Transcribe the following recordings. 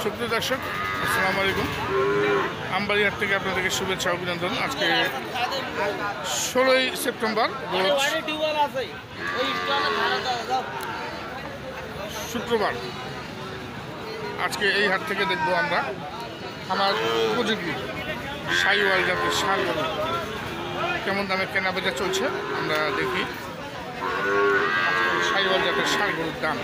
সুপ্রিয় দর্শক, আসসালামু আলাইকুম। আমবাড়িহাট থেকে আপনাদেরকে শুভেচ্ছা অভিনন্দন। আজকে 16ই সেপ্টেম্বর রোজ শুক্রবার। আজকে এই হাট থেকে দেখব আমরা আমার উপযোগী শাহিওয়াল জাতের ষাঁড় গরু কেমন দামে কেনা বেচা চলছে। আমরা দেখি শাহিওয়াল জাতের ষাঁড় গরুর দাম।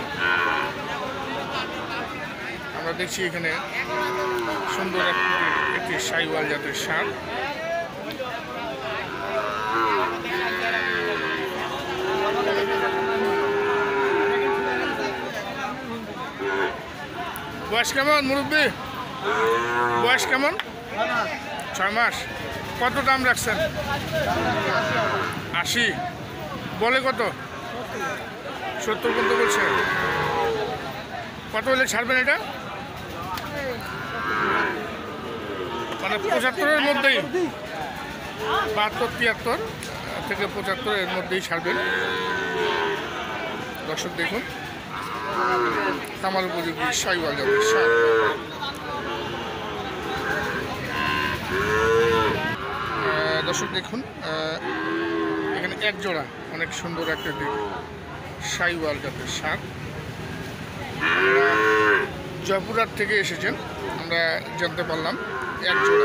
আমরা দেখছি এখানে সুন্দর একটি শাহিওয়াল জাতের ষাঁড়। বয়স কেমন মুরব্বী? বয়স কেমন? 6 মাস। কত দাম রাখছেন? 80। বলে কত? 70 পর্যন্ত বলছে। কত হলে ছাড়বেন এটা? মানে 75-এর মধ্যেই, 72-73 থেকে 75-এর মধ্যেই ছাড়বেন। দর্শক দেখুন আমার উপযোগী শাহিওয়াল জাতের ষাঁড়। দর্শক দেখুন এখানে এক জোড়া অনেক সুন্দর একটা শাহিওয়াল জাতের ষাঁড়। জয়পুরহাট থেকে এসেছেন, আমরা জানতে পারলাম এক জোড়া।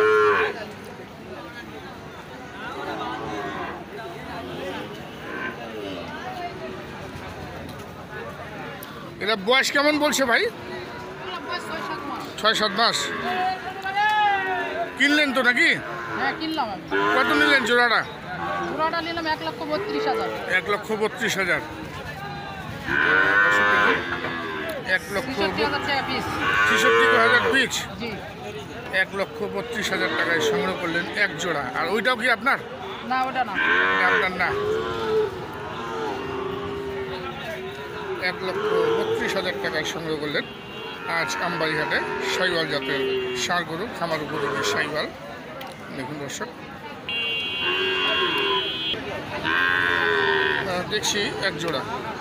এটা বয়স কেমন বলছে ভাই? 6-7 মাস। কিনলেন তো নাকি? হ্যাঁ কিনলাম। কত নিলেন জোড়াটা? জোড়াটা নিলাম 1,32,000। 1,32,000। 63,000 পিস। 63,000 পিস। জি। 1,32,000 টাকায় সংগ্রহ করলেন এক জোড়া। আর ওইটাও কি আপনার? না ওটা না। আপনার না। 1,32,000 টাকায় সংগ্রহ করলেন আজ আমবাড়িহাটে শাহিওয়াল জাতের ষাঁড় গরু, খামার উপযোগী শাহিওয়াল। দেখুন দর্শক দেখছি এক জোড়া।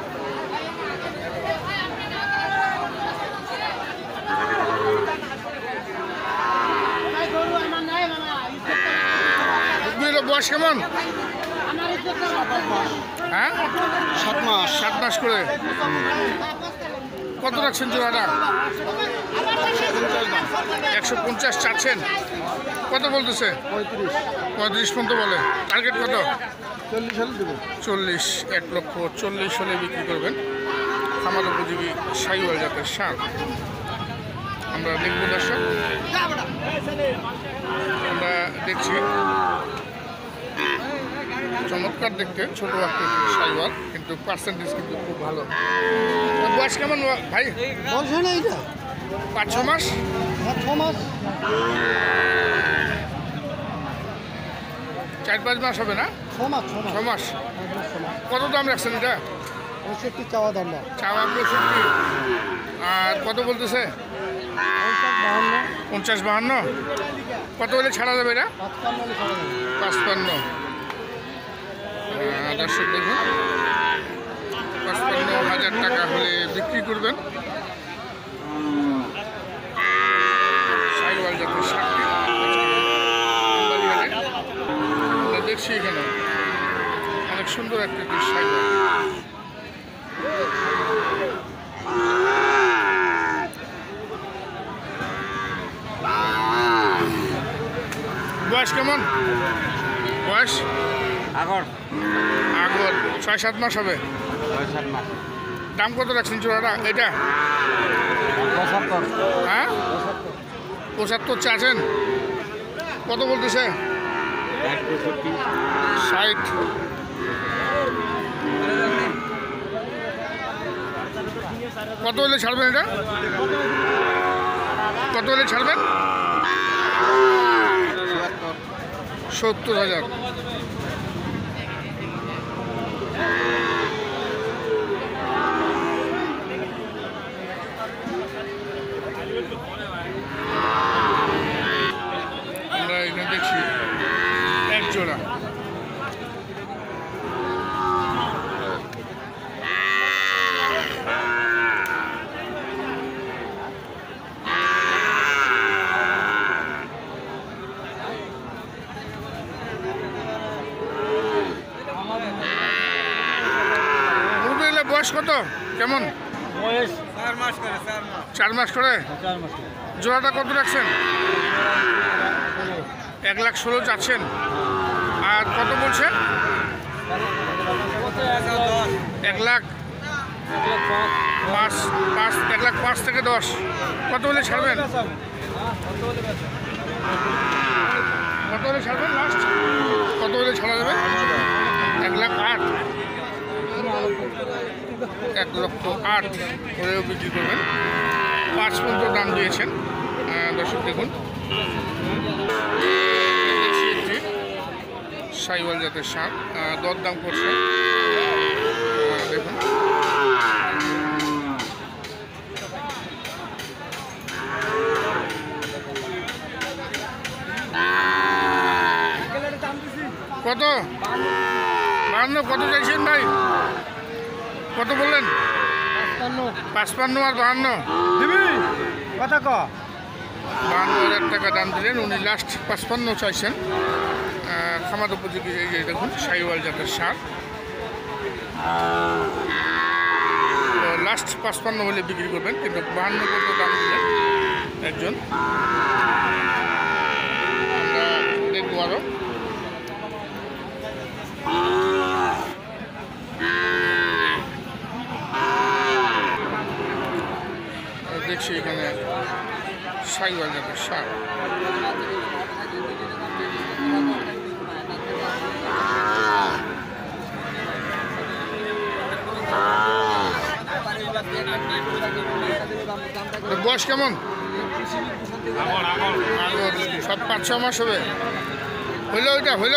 বয়স কেমন? হ্যাঁ 7 মাস করে। কত রাখছেন জোড়াটা? 150 চাচ্ছেন। কত বলতেছে? 35 পর্যন্ত বলে। টার্গেট কত? 40। 1,40,000 হলে বিক্রি করবেন খামার উপযোগী শাহিওয়াল জাতের ষাঁড়। আমরা দেখব দর্শক, আমরা দেখছি চমৎকার দেখতে ছোট একটা শাহিওয়াল, কিন্তু পার্সেন্টেজ কিন্তু খুব ভালো। বয়স কেমন ভাই? 5-6 মাস। 4-5 মাস হবে না? 6 মাস। কত দাম রাখছেন এটা? 65 চাওয়া দাম। চাওয়া 65। আর কত বলতেছে? 50-52। কত হলে ছাড়া যাবে এটা? 55। দর্শক দেখুন 55,000 টাকা হলে বিক্রি করবেন শাহিওয়াল জাতের ষাঁড়। আমরা দেখছি এখানে অনেক সুন্দর একটা শাহিওয়াল। বয়স কেমন? বয়স আগর 6-7 মাস হবে। দাম কত রাখছেন জোড়াটা এটা? 75। হ্যাঁ 75 চাচ্ছেন। কত বলতেছে? 60। কত হলে ছাড়বেন এটা? কত হলে ছাড়বেন? 70,000। আমরা এখানে দেখছি এক জোড়া। বয়স কত কেমন? বয়স 4 মাস করে। 4 মাস। জোড়াটা কত রাখছেন? 1,16,000 চাচ্ছেন। আর কত বলছেন? 1,05,000 থেকে 10। কত হলে ছাড়বেন? কত হলে ছাড়বেন লাস্ট? কত হলে ছাড়া যাবে? 1,08,000 1,08,000 করেও বিক্রি করবেন। 5 পর্যন্ত দাম দিয়েছেন। দর্শক দেখুন, একটি সাইওয়াল জাতের ষাঁড়, দর দাম করছে। দেখুন কত? 52। কত চাইছেন ভাই? কত বললেন? 55 আর 52 দিবি কথা ক। 52,000 টাকা দাম দিলেন উনি। লাস্ট 55 চাইছেন। খামার উপযোগী এই যে দেখুন সাইওয়াল জাতের ষাঁড়। লাস্ট 55 হলে বিক্রি করবেন, কিন্তু 52 পর্যন্ত দাম দিলেন একজন। আমরা দেখবো আরো। দেখছি এখানে সাইওয়াল জাতের ষাঁড়। বয়স কেমন? সব 5-6 মাস হবে। হইলো ওইটা হইলো।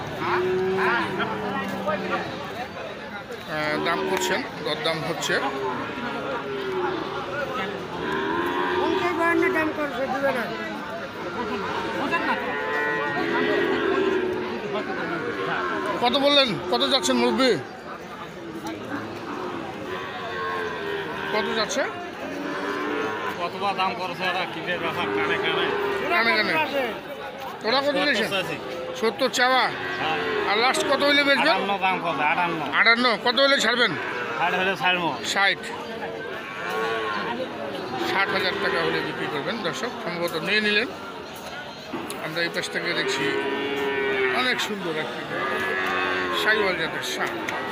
দাম করছেন, দরদাম হচ্ছে। কত বললেন? কত যাচ্ছেন মুরব্বি? কত যাচ্ছে? কতবার দাম করছে ওরা কিনের ব্যাপার কানে কানে কানে কানে। তোরা কত নিয়েছেন? 70 চাওয়া। আর লাস্ট কত হইলে বেচবেন? 58 দাম করছে 58 58। কত হইলে ছাড়বেন? ষাট হলে ছাড়বো। 60,000 টাকা হলে বিক্রি করবেন। দর্শক সম্ভবত নিয়ে নিলেন। আমরা এই পাশ থেকে দেখছি অনেক সুন্দর একটি সাইওয়াল জাতের ষাঁড়।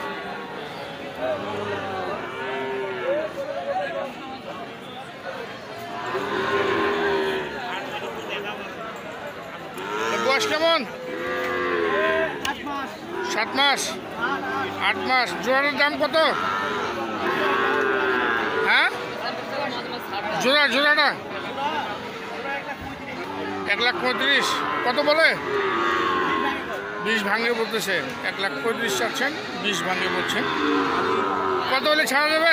বয়স কেমন? 7 মাস 8 মাস। জোড়ার দাম কত? হ্যাঁ, জোড়াটা 1,35,000। কত বলে? 20 ভাঙে বলতেছে। 1,35,000 চাচ্ছেন, 20 ভাঙে বলছেন। কত হলে ছাড়া যাবে?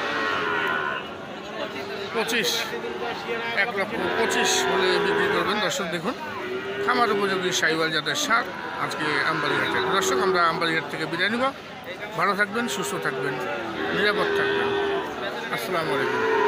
25। 1,25,000 হলে বিক্রি করবেন। দর্শক দেখুন খামার উপযোগী সাইওয়াল জাতের ষাঁড় আজকে আমবাড়িহাটে। দর্শক আমরা আমবাড়িহাট থেকে বিদায় নিব। ভালো থাকবেন, সুস্থ থাকবেন, নিরাপদ থাকবেন। আসসালামু আলাইকুম।